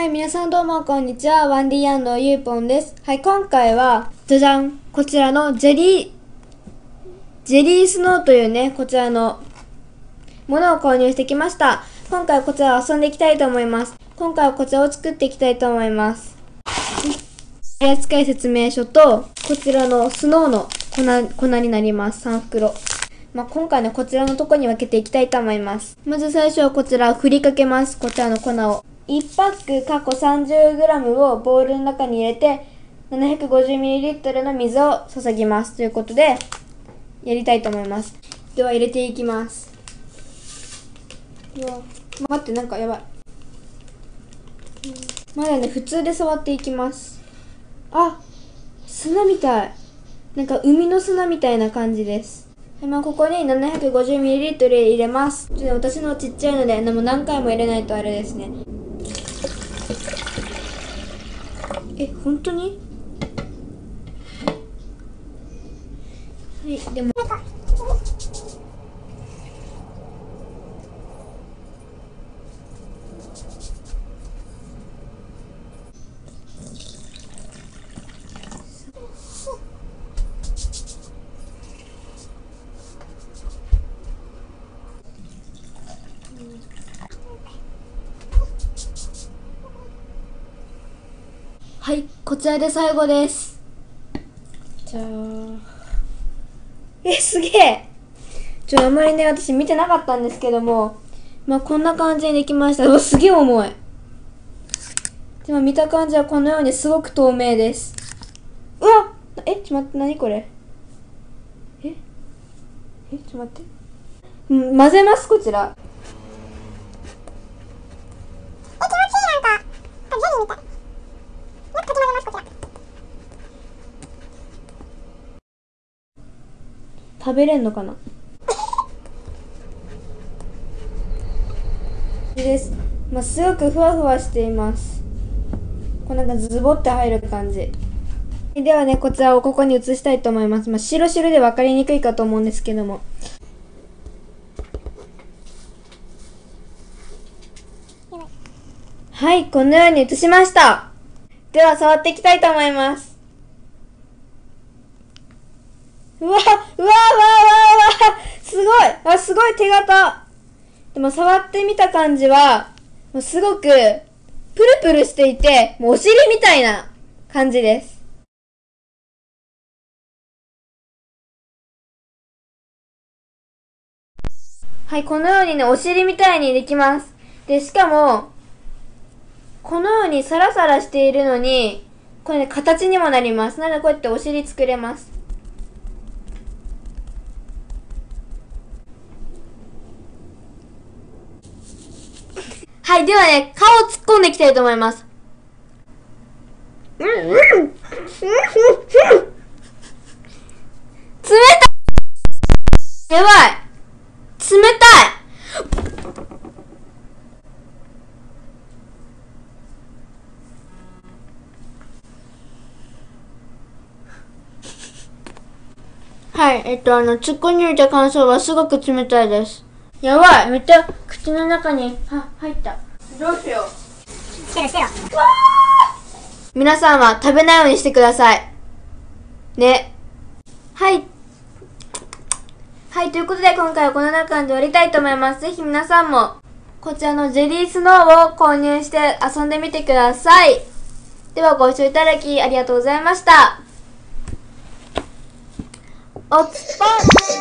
い、皆さんどうもこんにちは。ワンディ&ユーポンです。はい、今回は、じゃじゃん。こちらのジェリースノーというね、こちらのものを購入してきました。今回はこちらを遊んでいきたいと思います。今回はこちらを作っていきたいと思います。取扱説明書と、こちらのスノーの粉になります。3袋。今回ね、こちらのとこに分けていきたいと思います。まず最初はこちらを振りかけます。こちらの粉を。1パック過去 30g をボウルの中に入れて 750ml の水を注ぎますということでやりたいと思います。では入れていきます。うわ、待って、なんかやばい。まだね、普通で触っていきます。あ、砂みたい。なんか海の砂みたいな感じです。ここに 750ml 入れます。私のちっちゃいので何回も入れないとあれですね。本当に？はい、でもはい、こちらで最後です。じゃあ、すげえ。あんまりね、私見てなかったんですけども、こんな感じにできました。すげえ重い。でも見た感じはこのようにすごく透明です。うわっ、ちょっと待って、何これ。ちょっと待って。混ぜます、こちら。気持ちいい、なんか。ゼリーみたい。もっとかき混ぜます、こちら。食べれんのかなです。すごくふわふわしています。なんかズボって入る感じ。ではね、こちらをここに移したいと思います。白々で分かりにくいかと思うんですけども。はい、このように移しました。では触っていきたいと思います。うわ、すごい、すごい手形。でも触ってみた感じは、すごくプルプルしていて、お尻みたいな感じです。はい、このようにね、お尻みたいにできます。で、しかも、このようにサラサラしているのに、これね、形にもなります。なのでこうやってお尻作れます。はい、ではね、顔を突っ込んでいきたいと思います。冷たい！やばい！冷たい！はい、突っ込んでみた感想はすごく冷たいです。やばい、めっちゃ口の中に入った。どうしよう。してる。皆さんは食べないようにしてください。ね。はい。はい、ということで今回はこのような感じで終わりたいと思います。ぜひ皆さんもこちらのジェリースノーを購入して遊んでみてください。ではご視聴いただきありがとうございました。おつぽん